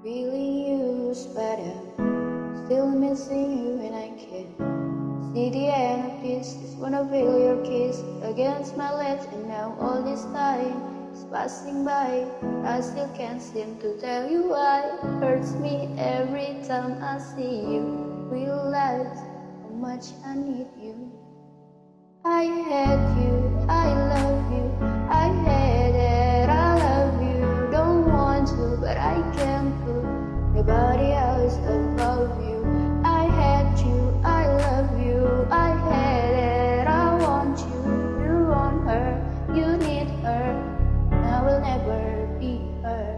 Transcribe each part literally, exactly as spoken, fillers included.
Really used, but I'm still missing you, and I can't see the end of this. Just wanna feel your kiss against my lips, and now all this time is passing by. I still can't seem to tell you why. It hurts me every time I see you. Realize how much I need you. I hate you, I love you, I hate it, I love you. Don't want to, but I can't put nobody else above you. I hate you, I love you, I hate it, I want you. You want her, you need her, I will never be her.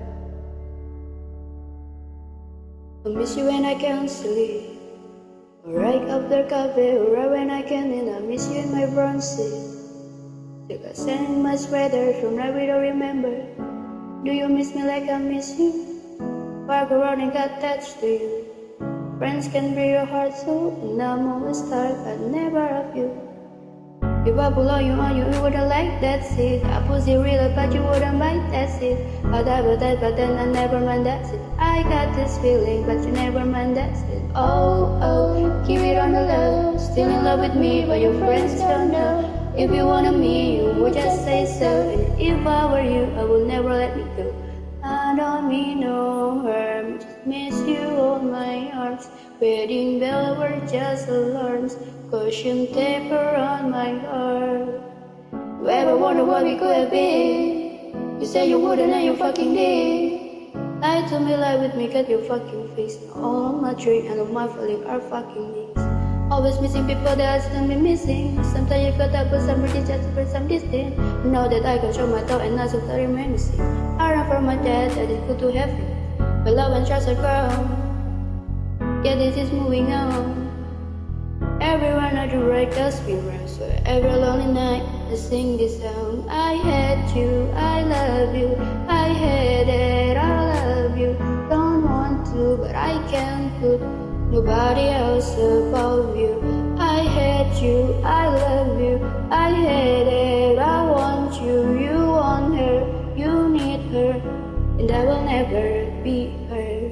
I miss you when I can't sleep, right after cafe, or right when I can, and I miss you in my front seat. Still I send my sweater from right we don't remember. Do you miss me like I miss you? Walk around and got attached to you. Friends can be your heart too, and I'm always tired, but never of you. If I pull on you on you, you wouldn't like that shit. I pussy real, but you wouldn't bite that shit. I die but that, but then I never mind that shit. I got this feeling, but you never mind that shit. Oh, oh, keep it on the low. Still in love with me, but your friends don't know. If you wanted me, you would just say so. And if I were you, I would never let me go. I don't mean no harm, just miss you on my arms. Wedding bell were just alarms, caution tape around my heart. You ever wonder what we could have been? You said you wouldn't and you fucking did. Lie to me, lie with me, got your fucking face. All my drink and all my feeling are fucking knees. Always missing people that I shouldn't be missing. Sometimes you got up, but somebody just for some distance. Know that I can show my thought and not so that remain missing. I run from my dad, that is good to have you. But love and trust are gone. Yeah, this is moving on. Everyone at the right does feel right. So every lonely night I sing this song. I hate you, I love you, I hate it, I love you. Don't want to, but I can't put nobody else above you. I hate you, I love you, I hate it, I want you. You want her, you need her, and I will never be her.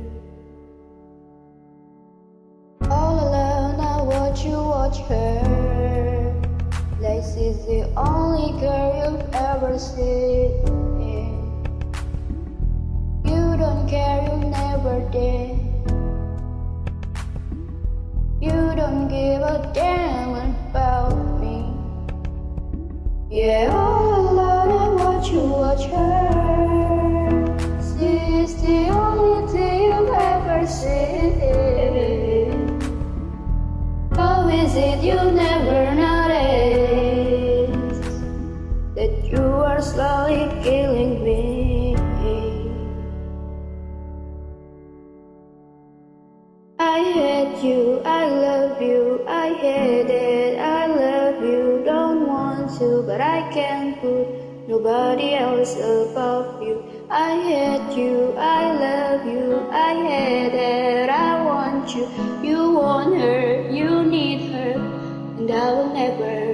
All alone I watch you watch her. Like she's the only girl you've ever seen. You don't care, you never did. You don't give a damn about me. Yeah, all alone I watch you watch her. She's the only thing you've ever seen. How is it you never notice that you are slowly killing me? I hate you, I love you, I hate it, I love you. Don't want to, but I can't put nobody else above you. I hate you, I love you, I hate it, I want you. You want her, you need her, and I will never